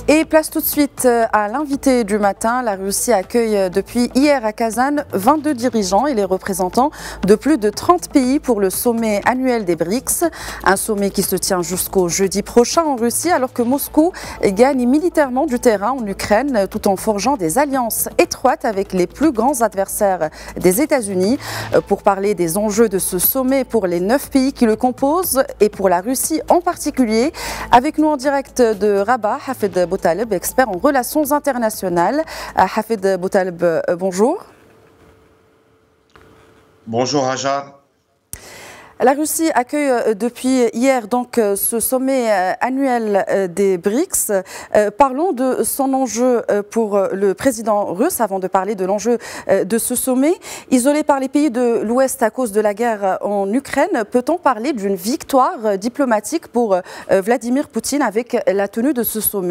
Et place tout de suite à l'invité du matin. La Russie accueille depuis hier à Kazan 22 dirigeants et les représentants de plus de 30 pays pour le sommet annuel des BRICS. Un sommet qui se tient jusqu'au jeudi prochain en Russie alors que Moscou gagne militairement du terrain en Ukraine tout en forgeant des alliances étroites avec les plus grands adversaires des États-Unis. Pour parler des enjeux de ce sommet pour les 9 pays qui le composent et pour la Russie en particulier, avec nous en direct de Rabat, Hafid Boutaleb, expert en relations internationales. Hafid Boutaleb, bonjour. Bonjour Raja. La Russie accueille depuis hier donc ce sommet annuel des BRICS. Parlons de son enjeu pour le président russe avant de parler de l'enjeu de ce sommet. Isolé par les pays de l'Ouest à cause de la guerre en Ukraine, peut-on parler d'une victoire diplomatique pour Vladimir Poutine avec la tenue de ce sommet ?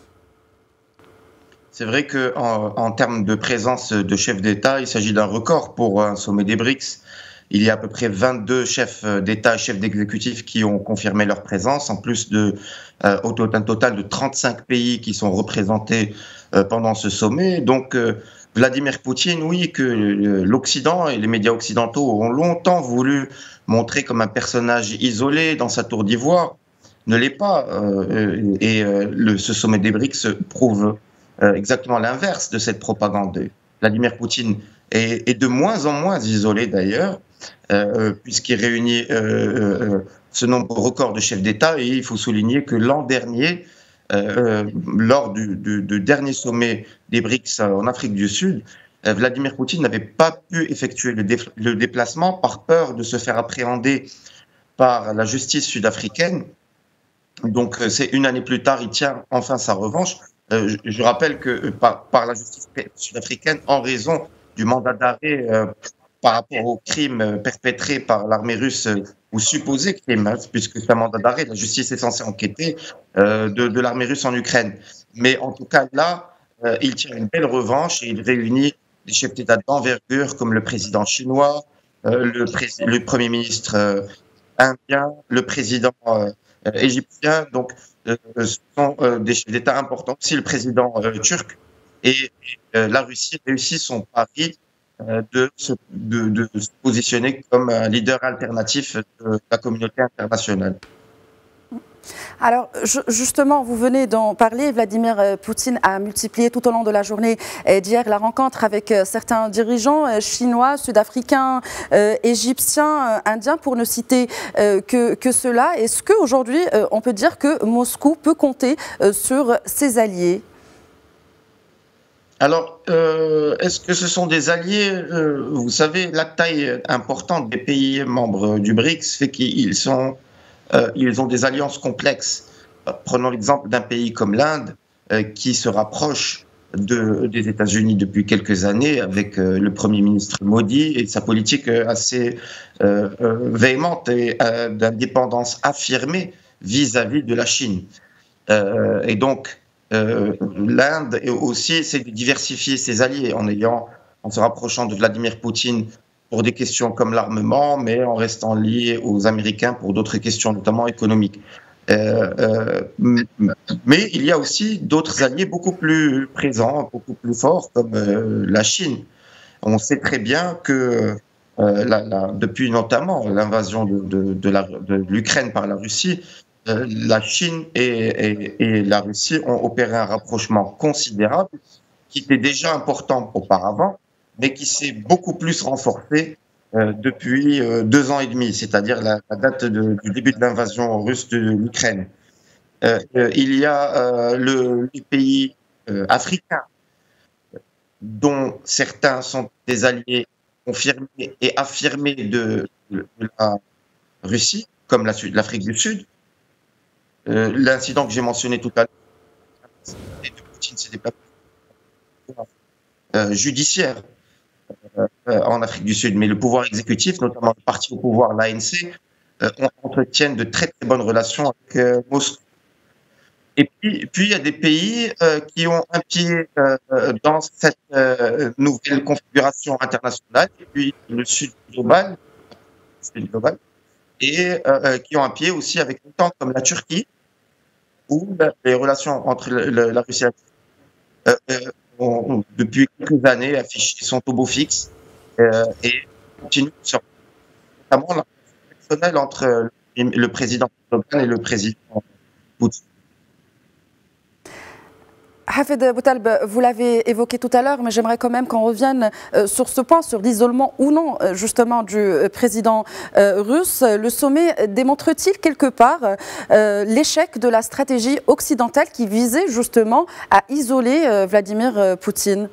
C'est vrai qu'en termes de présence de chefs d'État, il s'agit d'un record pour un sommet des BRICS. Il y a à peu près 22 chefs d'État et chefs d'exécutif qui ont confirmé leur présence, en plus d'un total de 35 pays qui sont représentés pendant ce sommet. Donc, Vladimir Poutine, oui, que l'Occident et les médias occidentaux ont longtemps voulu montrer comme un personnage isolé dans sa tour d'ivoire, ne l'est pas. Ce sommet des BRICS prouve exactement l'inverse de cette propagande. Vladimir Poutine est de moins en moins isolé d'ailleurs, puisqu'il réunit ce nombre record de chefs d'État. Et il faut souligner que l'an dernier, lors du dernier sommet des BRICS en Afrique du Sud, Vladimir Poutine n'avait pas pu effectuer le déplacement par peur de se faire appréhender par la justice sud-africaine. Donc c'est une année plus tard, il tient enfin sa revanche. Je rappelle que par la justice sud-africaine, en raison du mandat d'arrêt par rapport aux crimes perpétrés par l'armée russe, ou supposés crimes, puisque c'est un mandat d'arrêt, la justice est censée enquêter de l'armée russe en Ukraine. Mais en tout cas, là, il tient une belle revanche et il réunit des chefs d'État d'envergure comme le président chinois, le premier ministre indien, le président égyptien. Donc, ce sont des chefs d'État importants, aussi le président turc. Et la Russie réussit son pari de se positionner comme un leader alternatif de la communauté internationale. Alors justement, vous venez d'en parler, Vladimir Poutine a multiplié tout au long de la journée d'hier la rencontre avec certains dirigeants chinois, sud-africains, égyptiens, indiens, pour ne citer que cela. Est-ce qu'aujourd'hui, on peut dire que Moscou peut compter sur ses alliés ? Alors, est-ce que ce sont des alliés ? Vous savez, la taille importante des pays membres du BRICS fait qu'ils ont des alliances complexes. Prenons l'exemple d'un pays comme l'Inde, qui se rapproche des États-Unis depuis quelques années avec le Premier ministre Modi et sa politique assez véhémente et d'indépendance affirmée vis-à-vis de la Chine. Et donc, l'Inde aussi essaie de diversifier ses alliés en se rapprochant de Vladimir Poutine pour des questions comme l'armement, mais en restant lié aux Américains pour d'autres questions, notamment économiques. Mais il y a aussi d'autres alliés beaucoup plus présents, beaucoup plus forts, comme la Chine. On sait très bien que depuis notamment l'invasion de l'Ukraine par la Russie, la Chine et la Russie ont opéré un rapprochement considérable qui était déjà important auparavant, mais qui s'est beaucoup plus renforcé depuis 2 ans et demi, c'est-à-dire la date du début de l'invasion russe de l'Ukraine. Il y a les pays africains, dont certains sont des alliés confirmés et affirmés de la Russie, comme l'Afrique du Sud. L'incident que j'ai mentionné tout à l'heure de Poutine, c'était pas judiciaire en Afrique du Sud, mais le pouvoir exécutif, notamment le parti au pouvoir, l'ANC, entretiennent de très très bonnes relations avec Moscou. Et puis il y a des pays qui ont un pied dans cette nouvelle configuration internationale, et puis le Sud global, et qui ont un pied aussi avec l'OTAN, comme la Turquie, où les relations entre la Russie et la Chine ont, depuis quelques années, affiché son taux fixe et continue sur notamment la relation personnelle entre le président Erdogan et le président Poutine. Hafed Boutaleb, vous l'avez évoqué tout à l'heure, mais j'aimerais quand même qu'on revienne sur ce point, sur l'isolement ou non justement du président russe. Le sommet démontre-t-il quelque part l'échec de la stratégie occidentale qui visait justement à isoler Vladimir Poutine?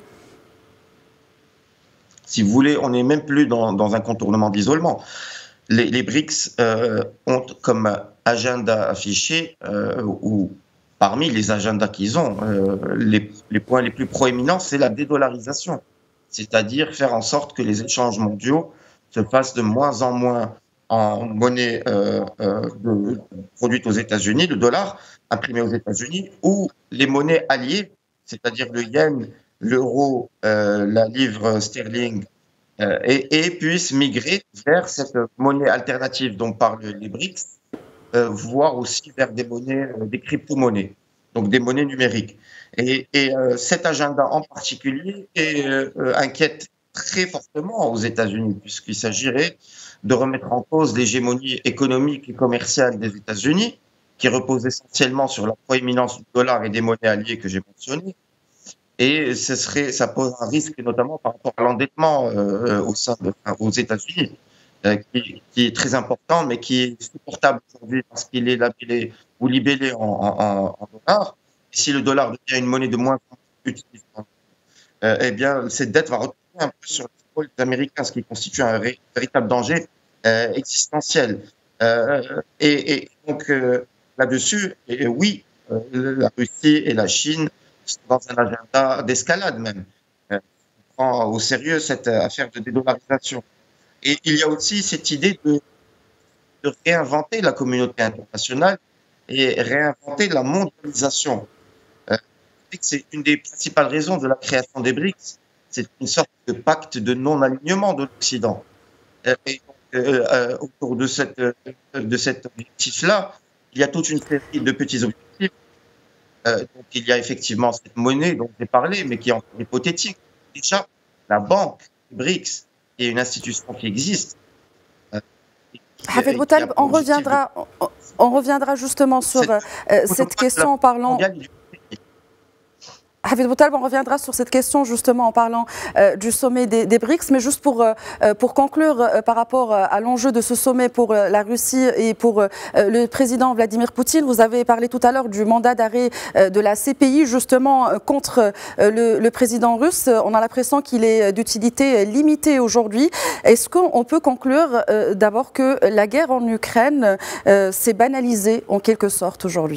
Si vous voulez, on n'est même plus dans un contournement d'isolement. Les BRICS ont comme agenda affiché ou parmi les agendas qu'ils ont, les points les plus proéminents, c'est la dédollarisation, c'est-à-dire faire en sorte que les échanges mondiaux se fassent de moins en moins en monnaie produite aux États-Unis, le dollar imprimé aux États-Unis, ou les monnaies alliées, c'est-à-dire le yen, l'euro, la livre sterling, et puissent migrer vers cette monnaie alternative dont parlent les BRICS, voire aussi vers des monnaies, des crypto-monnaies, donc des monnaies numériques. Et cet agenda en particulier inquiète très fortement aux États-Unis, puisqu'il s'agirait de remettre en cause l'hégémonie économique et commerciale des États-Unis, qui repose essentiellement sur la proéminence du dollar et des monnaies alliées que j'ai mentionnées. Et ça pose un risque notamment par rapport à l'endettement aux États-Unis. Qui est très important, mais qui est supportable aujourd'hui parce qu'il est labellé ou libellé en dollars. Et si le dollar devient une monnaie de moins utilisée, eh bien, cette dette va retomber un peu sur les épaules des Américains, ce qui constitue un véritable danger existentiel. Et donc, là-dessus, oui, la Russie et la Chine sont dans un agenda d'escalade même. On prend au sérieux cette affaire de dédollarisation. Et il y a aussi cette idée de réinventer la communauté internationale et réinventer la mondialisation. C'est une des principales raisons de la création des BRICS. C'est une sorte de pacte de non-alignement de l'Occident. Et donc, autour de cet objectif-là, il y a toute une série de petits objectifs. Donc, il y a effectivement cette monnaie dont j'ai parlé, mais qui est encore hypothétique. Déjà, la banque des BRICS est une institution qui existe. Hafed Boutaleb, on reviendra justement sur cette question en parlant. Hafed Boutaleb, on reviendra sur cette question justement en parlant du sommet des BRICS, mais juste pour conclure par rapport à l'enjeu de ce sommet pour la Russie et pour le président Vladimir Poutine, vous avez parlé tout à l'heure du mandat d'arrêt de la CPI justement contre le président russe. On a l'impression qu'il est d'utilité limitée aujourd'hui. Est-ce qu'on peut conclure d'abord que la guerre en Ukraine s'est banalisée en quelque sorte aujourd'hui ?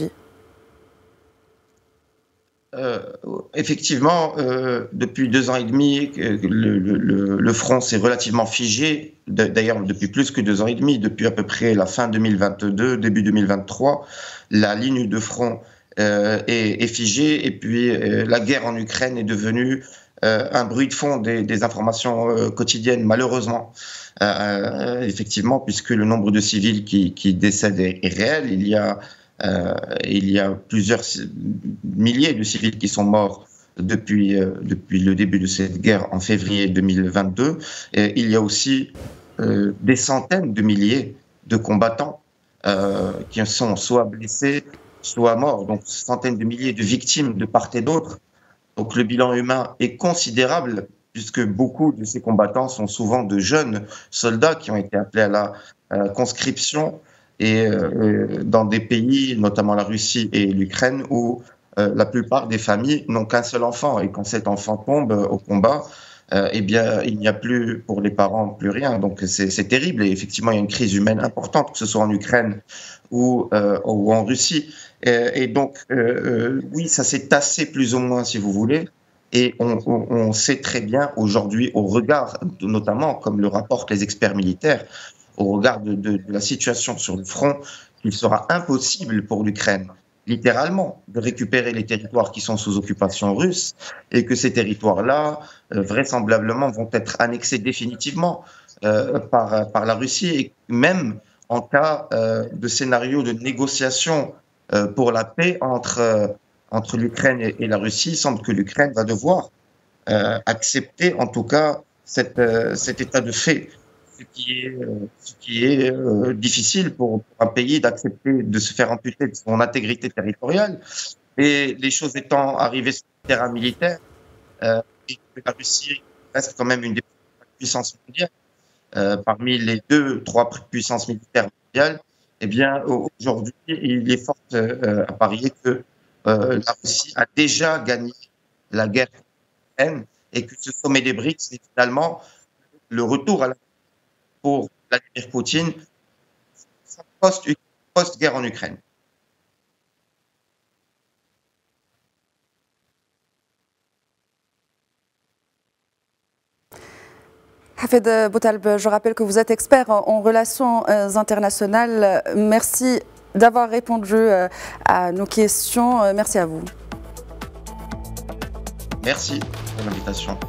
Effectivement, depuis 2 ans et demi, le front s'est relativement figé. D'ailleurs, depuis plus que 2 ans et demi, depuis à peu près la fin 2022, début 2023, la ligne de front est figée. Et puis, la guerre en Ukraine est devenue un bruit de fond des informations quotidiennes, malheureusement. Effectivement, puisque le nombre de civils qui décèdent est réel. Il y a plusieurs milliers de civils qui sont morts depuis le début de cette guerre en février 2022. Et il y a aussi des centaines de milliers de combattants qui sont soit blessés, soit morts. Donc, centaines de milliers de victimes de part et d'autre. Donc, le bilan humain est considérable puisque beaucoup de ces combattants sont souvent de jeunes soldats qui ont été appelés à la conscription. Et dans des pays, notamment la Russie et l'Ukraine, où la plupart des familles n'ont qu'un seul enfant. Et quand cet enfant tombe au combat, eh bien, il n'y a plus pour les parents plus rien. Donc c'est terrible. Et effectivement, il y a une crise humaine importante, que ce soit en Ukraine ou en Russie. Et donc, oui, ça s'est tassé plus ou moins, si vous voulez. Et on sait très bien aujourd'hui, au regard, notamment, comme le rapportent les experts militaires, au regard de la situation sur le front, qu'il sera impossible pour l'Ukraine, littéralement, de récupérer les territoires qui sont sous occupation russe et que ces territoires-là, vraisemblablement, vont être annexés définitivement par la Russie et même en cas de scénario de négociation pour la paix entre l'Ukraine et la Russie. Il semble que l'Ukraine va devoir accepter en tout cas cet état de fait, ce qui est difficile pour un pays d'accepter de se faire amputer de son intégrité territoriale. Et les choses étant arrivées sur le terrain militaire, et que la Russie reste quand même une des puissances mondiales, parmi les 2-3 puissances militaires mondiales, eh bien aujourd'hui il est fort à parier que la Russie a déjà gagné la guerre ukrainienne et que ce sommet des BRICS est finalement le retour à la pour Vladimir Poutine post-guerre en Ukraine. Hafed Boutaleb, je rappelle que vous êtes expert en relations internationales. Merci d'avoir répondu à nos questions. Merci à vous. Merci pour l'invitation.